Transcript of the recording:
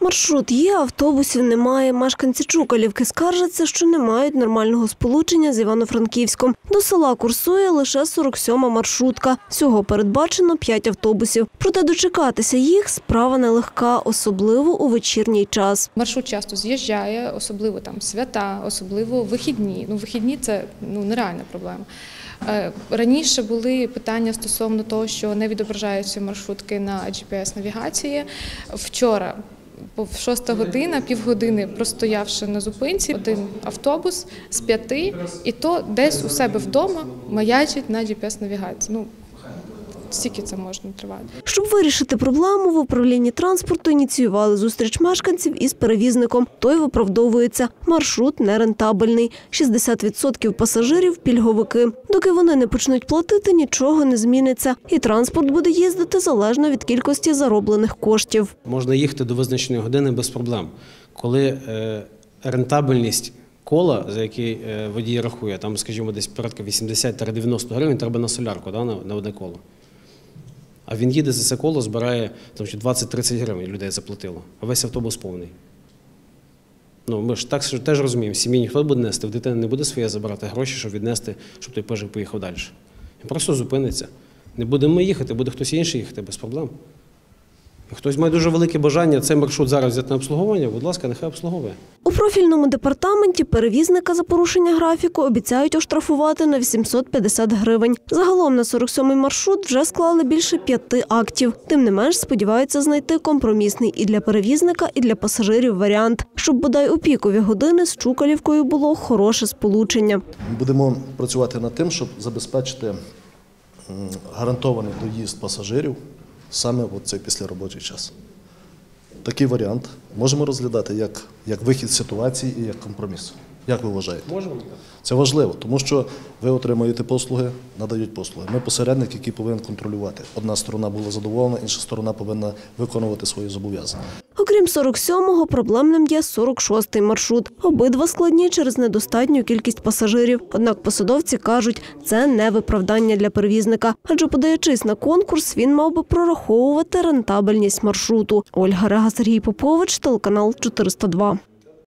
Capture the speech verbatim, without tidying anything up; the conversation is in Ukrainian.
Маршрут є, автобусів немає. Мешканці Чукалівки скаржаться, що не мають нормального сполучення з Івано-Франківськом. До села курсує лише сорок сьома маршрутка. Всього передбачено п'ять автобусів. Проте дочекатися їх – справа нелегка, особливо у вечірній час. Маршрут часто з'їжджає, особливо там свята, особливо вихідні. Ну, вихідні – це ну, нереальна проблема. Раніше були питання стосовно того, що не відображаються маршрутки на джі пі ес-навігації. Вчора шоста година, півгодини простоявши на зупинці, один автобус з п'яти, і то десь у себе вдома маячить на джі пі ес-навігації. Ну, стільки це можна тривати. Щоб вирішити проблему, в управлінні транспорту ініціювали зустріч мешканців із перевізником. Той виправдовується – маршрут нерентабельний. шістдесят відсотків пасажирів – пільговики. Доки вони не почнуть платити, нічого не зміниться. І транспорт буде їздити залежно від кількості зароблених коштів. Можна їхати до визначеної години без проблем. Коли е, рентабельність кола, за який е, водій рахує, там, скажімо, десь порядка вісімдесят-дев'яносто гривень, треба на солярку, да, на, на одне коло. А він їде за це коло, збирає двадцять-тридцять гривень, людей заплатило, а весь автобус повний. Ну, ми ж так теж розуміємо, сім'ї ніхто буде нести, в дитини не буде своє забирати гроші, щоб віднести, щоб той пежик поїхав далі. Він просто зупиниться. Не будемо ми їхати, буде хтось інший їхати, без проблем. Хтось має дуже велике бажання цей маршрут зараз взяти на обслуговування, будь ласка, нехай обслуговує. У профільному департаменті перевізника за порушення графіку обіцяють оштрафувати на вісімсот п'ятдесят гривень. Загалом на сорок сьомий маршрут вже склали більше п'яти актів. Тим не менш, сподіваються знайти компромісний і для перевізника, і для пасажирів варіант, щоб бодай у пікові години з Чукалівкою було хороше сполучення. Будемо працювати над тим, щоб забезпечити гарантований доїзд пасажирів саме в цей післяробочий час. Такий варіант можемо розглядати як, як вихід з ситуації і як компроміс. Як ви вважаєте? Можемо. Це важливо, тому що ви отримуєте послуги, надають послуги. Ми посередник, який повинен контролювати. Одна сторона була задоволена, інша сторона повинна виконувати свої зобов'язання. Окрім сорок сьомого, проблемним є сорок шостий маршрут. Обидва складні через недостатню кількість пасажирів. Однак посадовці кажуть, це не виправдання для перевізника. Адже подаючись на конкурс, він мав би прораховувати рентабельність маршруту. Ольга Рега, Сергій Попович, телеканал чотириста два.